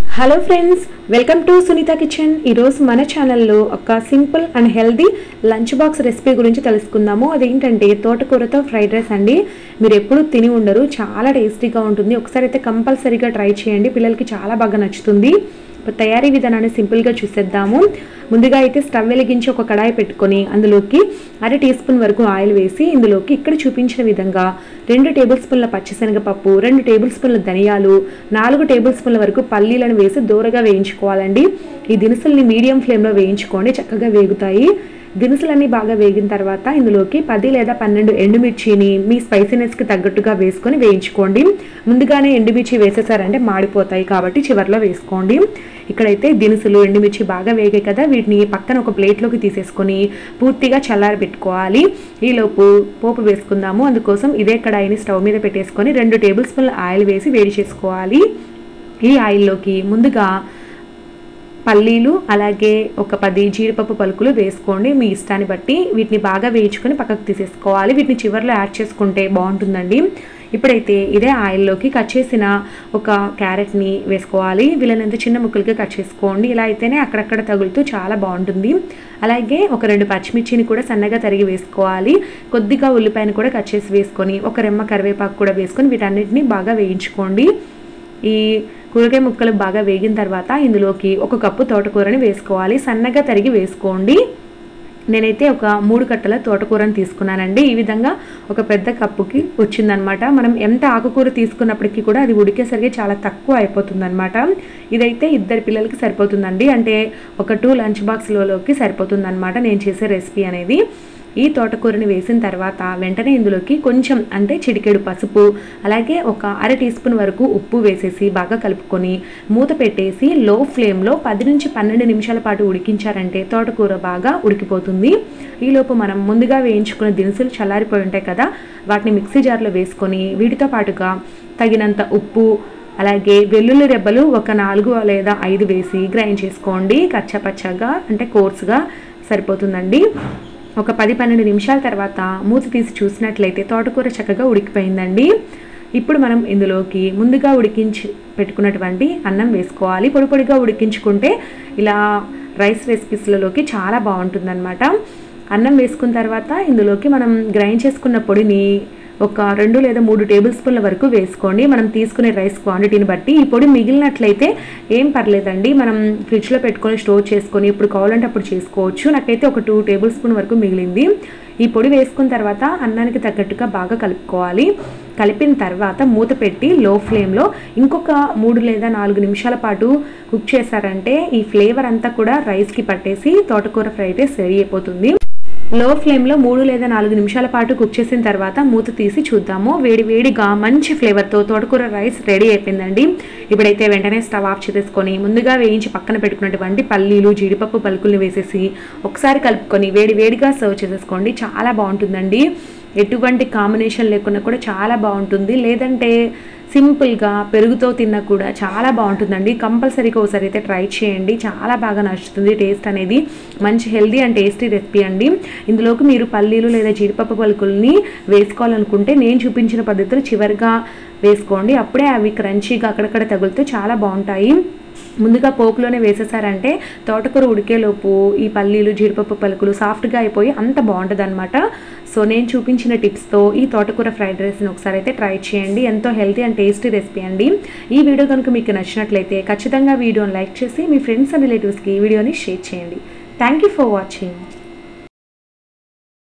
Hello friends, welcome to Sunitha kitchen. ఈరోజు మన ఛానల్లో ఒక simple and healthy lunch box recipe గురించి తెలుసుకుందాము. అదేంటంటే తోటకూరతో ఫ్రైడ్ రైస్ అండి. మీరు ఎప్పుడు తిని ఉండరు, చాలా టేస్టీగా ఉంటుంది. ఒకసారి అయితే కంపల్సరీగా ట్రై చేయండి, పిల్లలకి చాలా బాగా నచ్చుతుంది. తయారీ విధానాన్ని సింపుల్గా చూసేద్దాము. ముందుగా అయితే స్టవ్ వెలిగించి ఒక కడాయి పెట్టుకొని అందులోకి 1/2 టీ స్పూన్ వరకు ఆయిల్ వేసి ఇందులోకి ఇక్కడ చూపించిన విధంగా 2 టేబుల్ స్పూన్ల పచ్చిశనగపప్పు, 2 టేబుల్ స్పూన్ల ధనియాలు, 4 టేబుల్ స్పూన్ల వరకు పల్లీలను వేసి దూరగా వేయించుకోవాలండి. ఈ దినుసుల్ని మీడియం ఫ్లేమ్లో వేయించుకోండి, చక్కగా వేగుతాయి. దినుసులన్నీ బాగా వేగిన తర్వాత ఇందులోకి 10 లేదా 12 ఎండుమిర్చిని మీ స్పైసీనెస్కి తగ్గట్టుగా వేసుకొని వేయించుకోండి. ముందుగానే ఎండుమిర్చి వేసేసారంటే మాడిపోతాయి, కాబట్టి చివరిలో వేసుకోండి. ఇక్కడైతే దినుసులు, ఎండుమిర్చి బాగా వేగాయి కదా, వీటిని పక్కన ఒక ప్లేట్లోకి తీసేసుకొని పూర్తిగా చల్లారబెట్టుకోవాలి. ఈలోపు పోపు వేసుకుందాము. అందుకోసం ఇదే కడాయిని స్టవ్ మీద పెట్టేసుకొని 2 టేబుల్ స్పూన్ల ఆయిల్ వేసి వేడి చేసుకోవాలి. ఈ ఆయిల్లోకి ముందుగా పల్లీలు అలాగే ఒక 10 జీడిపప్పు పలుకులు వేసుకోండి, మీ ఇష్టాన్ని బట్టి. వీటిని బాగా వేయించుకొని పక్కకు తీసేసుకోవాలి. వీటిని చివరిలో యాడ్ చేసుకుంటే బాగుంటుందండి. ఇప్పుడైతే ఇదే ఆయిల్లోకి కట్ చేసిన ఒక క్యారెట్ని వేసుకోవాలి. వీళ్ళనంత చిన్న ముక్కలుగా కట్ చేసుకోండి, ఇలా అయితేనే అక్కడక్కడ తగులుతూ చాలా బాగుంటుంది. అలాగే ఒక 2 పచ్చిమిర్చిని కూడా సన్నగా తరిగి వేసుకోవాలి. కొద్దిగా ఉల్లిపాయను కూడా కట్ చేసి వేసుకొని ఒక రెమ్మ కరివేపాకు కూడా వేసుకొని వీటన్నిటిని బాగా వేయించుకోండి. ఈ కూరగాయ ముక్కలు బాగా వేగిన తర్వాత ఇందులోకి 1 కప్పు తోటకూరని వేసుకోవాలి, సన్నగా తరిగి వేసుకోండి. నేనైతే ఒక 3 కట్టల తోటకూరని తీసుకున్నానండి. ఈ విధంగా ఒక పెద్ద కప్పుకి వచ్చిందనమాట. మనం ఎంత ఆకుకూర తీసుకున్నప్పటికీ కూడా అది ఉడికేసరికి చాలా తక్కువ అయిపోతుంది అనమాట. ఇదైతే 2 పిల్లలకి సరిపోతుందండి, అంటే ఒక 2 లంచ్ బాక్స్లోకి సరిపోతుంది అనమాట నేను చేసే రెసిపీ అనేది. ఈ తోటకూరని వేసిన తర్వాత వెంటనే ఇందులోకి కొంచెం అంటే చిటికెడు పసుపు, అలాగే ఒక 1/2 టీ స్పూన్ వరకు ఉప్పు వేసేసి బాగా కలుపుకొని మూత పెట్టేసి లో ఫ్లేమ్లో 10 నుంచి 12 నిమిషాల పాటు ఉడికించారంటే తోటకూర బాగా ఉడికిపోతుంది. ఈలోపు మనం ముందుగా వేయించుకున్న దినుసులు చల్లారిపోయి ఉంటాయి కదా, వాటిని మిక్సీ జార్లో వేసుకొని వీటితో పాటుగా తగినంత ఉప్పు, అలాగే వెల్లుల్లి రెబ్బలు ఒక 4 లేదా 5 వేసి గ్రైండ్ చేసుకోండి. కచ్చాపచ్చాగా అంటే కోర్సుగా సరిపోతుందండి. ఒక 10-12 నిమిషాల తర్వాత మూత తీసి చూసినట్లయితే తోటకూర చక్కగా ఉడికిపోయిందండి. ఇప్పుడు మనం ఇందులోకి ముందుగా ఉడికించి పెట్టుకున్నటువంటి అన్నం వేసుకోవాలి. పొడి పొడిగా ఉడికించుకుంటే ఇలా రైస్ రెసిపీస్లలోకి చాలా బాగుంటుందన్నమాట. అన్నం వేసుకున్న తర్వాత ఇందులోకి మనం గ్రైండ్ చేసుకున్న పొడిని ఒక 2 లేదా 3 టేబుల్ స్పూన్ల వరకు వేసుకోండి, మనం తీసుకునే రైస్ క్వాంటిటీని బట్టి. ఈ పొడి మిగిలినట్లయితే ఏం పర్లేదండి, మనం ఫ్రిడ్జ్లో పెట్టుకొని స్టోర్ చేసుకొని ఇప్పుడు కావాలంటే అప్పుడు చేసుకోవచ్చు. నాకైతే ఒక 2 టేబుల్ స్పూన్ వరకు మిగిలింది. ఈ పొడి వేసుకున్న తర్వాత అన్నానికి తగ్గట్టుగా బాగా కలుపుకోవాలి. కలిపిన తర్వాత మూత పెట్టి లో ఫ్లేమ్లో ఇంకొక 3 లేదా 4 నిమిషాల పాటు కుక్ చేశారంటే ఈ ఫ్లేవర్ అంతా కూడా రైస్కి పట్టేసి తోటకూర ఫ్రైడ్ రైస్ రెడీ అయిపోతుంది. లో ఫ్లేమ్లో 3 లేదా 4 నిమిషాల పాటు కుక్ చేసిన తర్వాత మూత తీసి చూద్దాము. వేడిగా మంచి ఫ్లేవర్తో తోటకూర రైస్ రెడీ అయిపోయిందండి. ఇప్పుడైతే వెంటనే స్టవ్ ఆఫ్ చేసేసుకొని ముందుగా వేయించి పక్కన పెట్టుకున్నటువంటి పల్లీలు, జీడిపప్పు పలుకుల్ని వేసేసి ఒకసారి కలుపుకొని వేడిగా సర్వ్ చేసేసుకోండి. చాలా బాగుంటుందండి. ఎటువంటి కాంబినేషన్ లేకుండా కూడా చాలా బాగుంటుంది. లేదంటే సింపుల్గా పెరుగుతో తిన్నా కూడా చాలా బాగుంటుందండి. కంపల్సరీగా ఒకసారి అయితే ట్రై చేయండి, చాలా బాగా నచ్చుతుంది. టేస్ట్ అనేది మంచి హెల్దీ అండ్ టేస్టీ రెసిపీ అండి. ఇందులోకి మీరు పల్లీలు లేదా జీడిపప్పు పలుకుల్ని వేసుకోవాలనుకుంటే నేను చూపించిన పద్ధతిలో చివరిగా వేసుకోండి, అప్పుడే అవి క్రంచీగా అక్కడక్కడ తగులుతూ చాలా బాగుంటాయి. ముందుగా పోపులోనే వేసేసారంటే తోటకూర ఉడికేలోపు ఈ పల్లీలు, జీడిపప్పు పలుకులు సాఫ్ట్గా అయిపోయి అంత బాగుంటుంది అనమాట. సో నేను చూపించిన టిప్స్తో ఈ తోటకూర ఫ్రైడ్ రైస్ని ఒకసారి అయితే ట్రై చేయండి. ఎంతో హెల్తీ అండ్ టేస్టీ రెసిపీ అండి. ఈ వీడియో కనుక మీకు నచ్చినట్లయితే ఖచ్చితంగా వీడియోని లైక్ చేసి మీ ఫ్రెండ్స్ అండ్ రిలేటివ్స్కి ఈ వీడియోని షేర్ చేయండి. Thank you for watching.